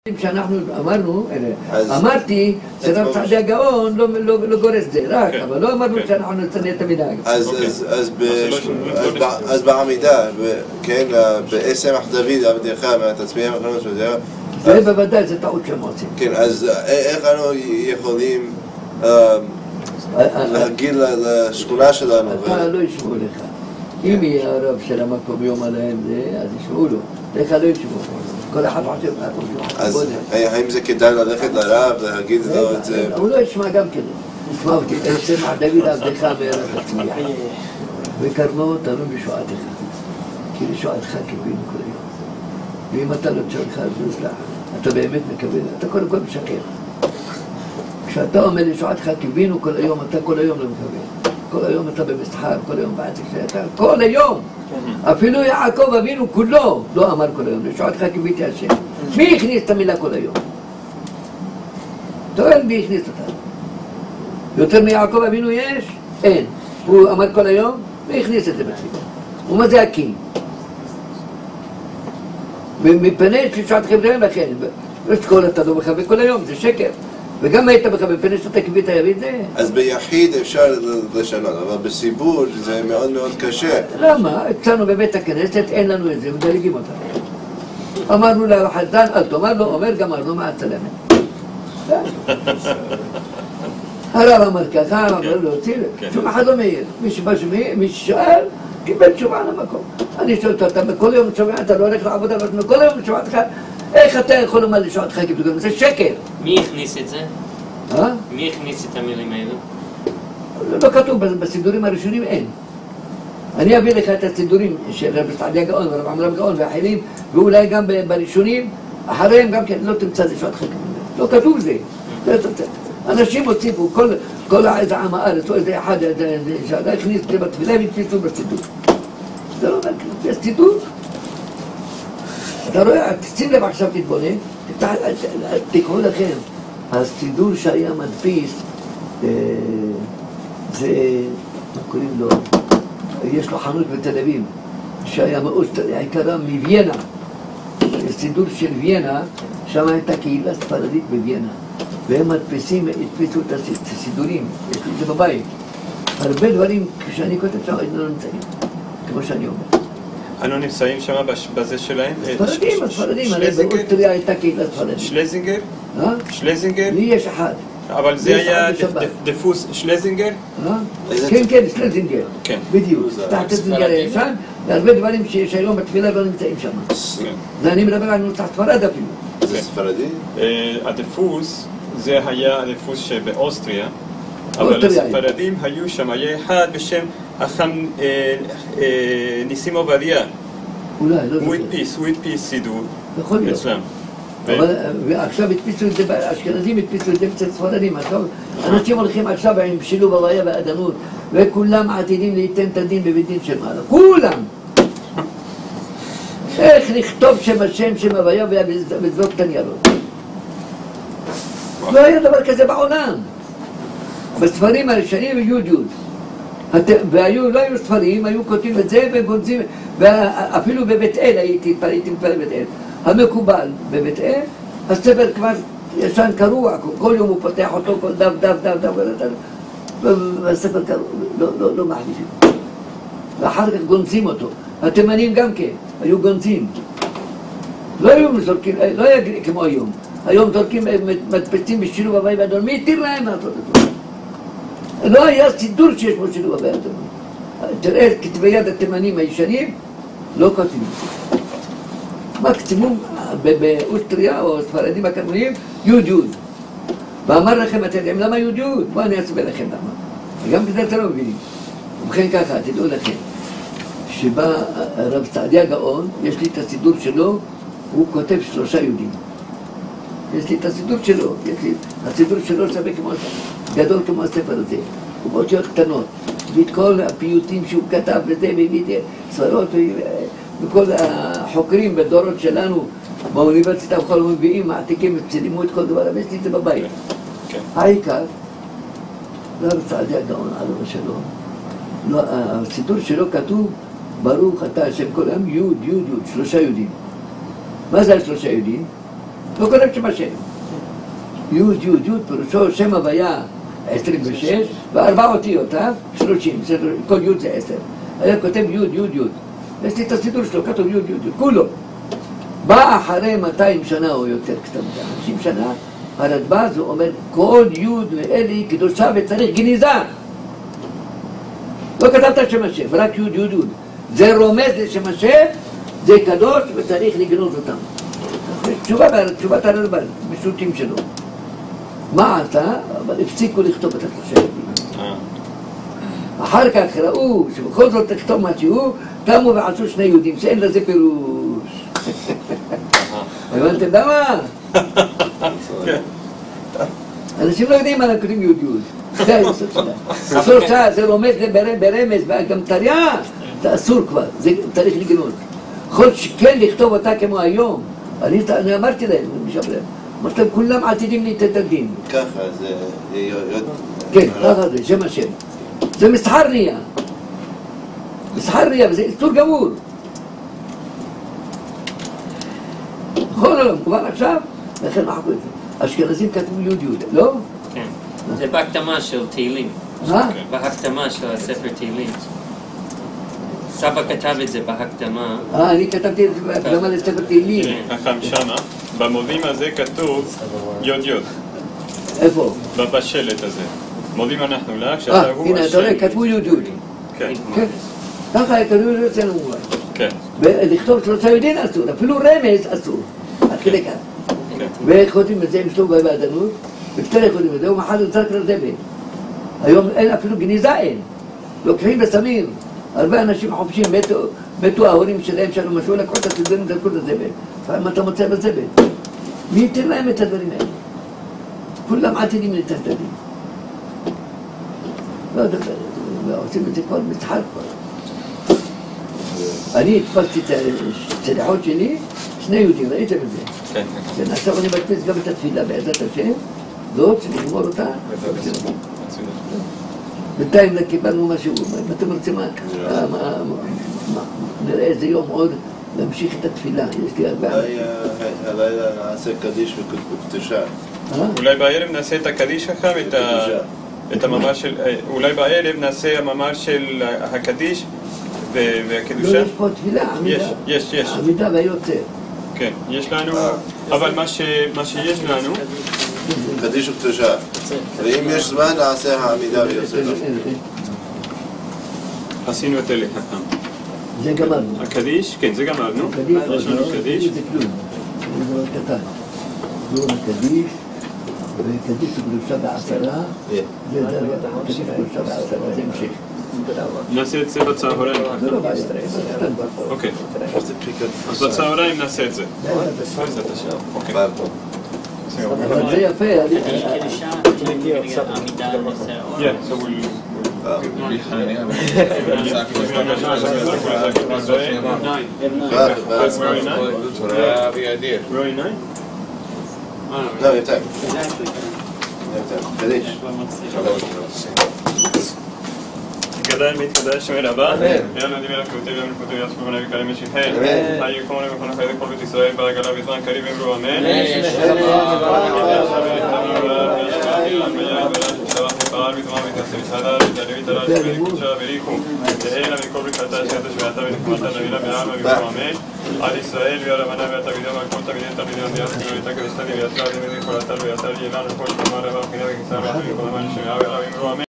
שאנחנו אמרנו, אמרתי שרב סעדיה גאון לא גורס זה, רק, אבל לא אמרנו שאנחנו נצטנע את המנהג. אז בעמידה, כן, בסמך דוד עבדך מהתצביעים האחרונות של זה, זה בוודאי, זה טעות שהם עושים. כן, אז איך אנו יכולים להגיד לשכונה שלנו? אתה לא ישמעו לך. אם יהיה הרב של המקום יום עליהם זה, אז ישמעו לו. לך לא ישמעו. כל אחד חושב אז האם זה כדאי ללכת לרב, להגיד לו את זה? הוא לא ישמע גם כן. ישמע אותי, סמך דוד עבדך מארץ תצמיח. וקרנו תנו בשועתך. כי לשועתך קיווינו כל היום. ואם אתה לא תשועתך, אז נצלח. אתה באמת מקווה, אתה קודם כל משקר. כשאתה אומר לשועתך קיווינו כל היום, אתה כל היום לא מקווה. כל היום אתה במסחר, כל היום בעתק שאתה, כל היום. אפילו יעקב אבינו כולו לא אמר כל היום, לשועתך קיוויתי השם. מי הכניס את המילה כל היום? טוען מי הכניס אותה? יותר מיעקב אבינו יש? אין. הוא אמר כל היום? מי הכניס את זה בתפילה? ומה זה הקים? ומפני לשועתכם זה לכן, כל אתה לא מכוון כל היום, זה שקר. וגם היית מכוון, מפני שאתה קיווית יריד זה. אז ביחיד אפשר לשנות, אבל בסיבוב זה מאוד מאוד קשה. למה? אצלנו בבית הכנסת אין לנו את זה, מדלגים אותנו. אמרנו לחתן, אל תאמר לו, אומר גמרנו מהצלמת. הרב אמר ככה, הרב אמר להוציא, שום אחד לא מעיר. מי ששאל, קיבל תשובה למקום. אני שואל אותה, כל יום שומע, אתה לא הולך לעבודה, אבל כל יום שומע אותך, איך אתה יכול לומר לשועתך קיוויתי? זה שקר. מי הכניס את זה? מי הכניס את המילים האלו? לא כתוב, בסידורים הראשונים אין. אני אביא לך את הסידורים של רב סעדיה גאון ורב עמרם גאון ואחרים, ואולי גם בראשונים, אחריהם גם כן לא תמצא לשועתך קיוויתי. לא כתוב זה. אנשים הוציפו, כל איזה עם הארץ, או איזה אחד, שאתה הכניס את זה בתפילה והתפיסו בסידור. זה לא אומר כלום, זה סידור. אתה רואה, שים לב עכשיו תתבונן, תקראו לכם, הסידור שהיה מדפיס, זה, מה קוראים לו, יש לו חנות בתל אביב, שהיה מאוד, העיקרה מוויינה, סידור של ויינה, שם הייתה קהילה ספרדית בוויינה, והם מדפיסים, הדפיסו את הסידורים, יש לי את זה בבית. הרבה דברים, כשאני כותב שם, לא נמצאים, כמו שאני אומר. אנו נמצאים שם בזה שלהם? הספרדים, הרי באוסטריה הייתה קהילה ספרדית. שלזינגר? שלזינגר? לי יש אחד. אבל זה היה דפוס שלזינגר? כן, שלזינגר. בדיוק. תחת שלזינגר הישן, והרבה דברים שיש היום בתפילה לא נמצאים שם. ואני מדבר על נוסח ספרד אפילו. זה ספרדי? הדפוס, זה היה הדפוס שבאוסטריה. אבל הספרדים היו שם, היה אחד בשם החם ניסים עובדיה. אולי, לא הוא הדפיס סידור אצלם. ועכשיו הדפיסו את זה, האשכנזים הדפיסו את זה אצל ספרדים. אנשים הולכים עכשיו עם שילוב הוויה והאדנות, וכולם עתידים ליתן את הדין בבית דין של מעלה. כולם! איך לכתוב שם השם, שם הוויה ולזרוק את הניירות? לא היה דבר כזה בעולם. בספרים הראשונים היו יוד. לא היו ספרים, היו כותבים את זה וגונזים, ואפילו בבית אל הייתי מתפלל בבית אל. המקובל בבית אל, הספר כבר ישן קרוע, כל יום הוא פותח אותו, כל דף, והספר קרוע, לא מחליפים. ואחר כך גונזים אותו. התימנים גם כן, היו גונזים. לא היו זורקים, לא היה כמו היום. היום זורקים, מדפסים בשילוב הווי ואדון, מי יתיר להם לעשות את זה? לא היה סידור שיש בו שילוב הווי ואדון. תראה כתבי יד התימנים הישנים, לא כותבים. מקסימום באוסטריה או ספרדים הקדמונים, יוד. ואמר לכם, אתם יודעים למה יוד? בואו אני אסביר לכם למה. וגם בזה אתם לא מבינים. ובכן ככה, תדעו לכם, שבא רב סעדיה גאון, יש לי את הסידור שלו, הוא כותב 3 יהודים. יש לי את הסידור שלו, הסידור שלו שווה כמו גדול כמו הספר הזה, הוא באותיות קטנות, ואת כל הפיוטים שהוא כתב וזה, והביא ספרות, וכל החוקרים בדורות שלנו באוניברסיטה וכל מביאים, מעתיקים, צילמו את כל דבר, ויש לי את זה בבית. העיקר, רב סעדיה גאון עליו השלום, הסידור שלו כתוב, ברוך אתה השם כל העם, יוד, 3 יהודים. מה זה 3 יהודים? לא כותב שם השם. יוד, יוד, יוד, פירושו שם הוויה 26, וארבע אותיות, 30, כל יוד זה 10. היה כותב יוד, יוד, יוד. יש לי את הסידור שלו, כתוב יוד, יוד, יוד, כולו. בא אחרי 200 שנה או יותר, קצת 50 שנה, הרדב"ז הוא אומר, כל יוד מאלה היא קדושה וצריך גניזה. לא כתבת שם השם, רק יוד, יוד, יוד. זה רומז לשם השם, זה קדוש וצריך לגנוז אותם. תשובת הרדב"ז, בשו"תים שלו. מה עשה? אבל הפסיקו לכתוב את השם. אחר כך ראו שבכל זאת תכתוב משהו, קמו ועשו שני יהודים, שאין לזה פירוש. הבנתם למה? אנשים לא יודעים מה הם כותבים יוד יוד. זה היסוד שלה. אסור שעה, זה רומז ברמז, וגם תריה, זה אסור כבר, זה צריך לגנוז. יכול שכן לכתוב אותה כמו היום. אני אמרתי להם, אמרתי להם, כולם עתידים להתת הדין. ככה, זה... כן, ככה זה, שם השם. זה מסחר נהיה. מסחר נהיה, וזה איסור גמור. נכון או לא? כבר עכשיו? לכן מחקו את זה. אשכנזים כתבו יוד יוד, לא? כן. זה בהקדמה של תהילים. בהקדמה של הספר תהילים. סבא כתב את זה בהקדמה. אני כתבתי את זה בהקדמה לספר תהילים. אחם שמה, במודים הזה כתוב יוד יוד. איפה? בשלט הזה. מודים אנחנו לה, כשאתה הוא הנה, אתה רואה, כתבו יוד יוד. כן. ככה כתבו יוד יוד אצלנו מובן. כן. ולכתוב שלושה יודעים אסור, אפילו רמז אסור. עד כדי כך. ואיך כותבים את זה עם שלום ובעדנות, וקטורי כותבים את זה, ומחר הוא צריך לזבל. היום אין אפילו גניזה אין. לוקחים ושמים. הרבה אנשים חופשים, מתו ההורים שלהם שלנו משהו, לקחו את הסדרים וזרקו את הזבל. לפעמים אתה מוצא בזבל. מי ייתן להם את הדברים האלה? כולם עתידים לתת דברים. לא יודע, עושים את זה כבר מסחר כבר. אני התפסתי את הצלחות שלי, שני יהודים, ראיתם את זה? כן. עכשיו אני מדפיס גם את התפילה בעזרת השם, זאת, שנגמור אותה. בינתיים קיבלנו משהו, אם אתם רוצים, נראה איזה יום עוד להמשיך את התפילה, יש לי הרבה... הלילה נעשה קדיש וקדושה. אולי בערב נעשה את הקדיש אחר, את המאמר של... אולי בערב נעשה המאמר של הקדיש והקדושה? לא, יש פה תפילה, עמידה. יש. עמידה והיוצר. כן, יש לנו, אבל מה שיש לנו... קדיש וקדושה. ואם יש זמן נעשה העמידה ויוצר. עשינו את אלה חכם. זה גמרנו. הקדיש? כן, זה גמרנו. יש לנו קדיש. זה כלום. זה דבר קטן. זה הקדיש, וקדיש וקדושה בעשרה. זה קדיש וקדושה בעשרה, זה המשך. נעשה את זה בצהריים. זה לא בעיה. אוקיי. אז בצהריים נעשה את זה. אוקיי. אבל זה יפה. Yeah, so we'll... Very nice. לא, יותר. קדיש. גדל מתקדש שמי רבה, יאללה דיבר הכותב יום לכותב יצפו בני וקרים משיחי, היו יקום עליהם וכל החיידי כל בית ישראל בעגלה בזמן קריב אמרו אמן. פעל בתמם ותעשה מסעדה ותעלמי תלה שבלי קודשה וריחו תהילה מכל ברכתה אשכתה שבעתה ונקמתה נבילה בעלמה ואמרו אמן. על ישראל וירמנה והתלמידים ועל כל תלמידי תלמידי המדינה סביבתה קדשתני ויצרה דמי כל אתר ויצר ילן וכל שממה רבה ובחינה וכיסה רחמים וכל אמן ששמעה ועליו אמרו אמן.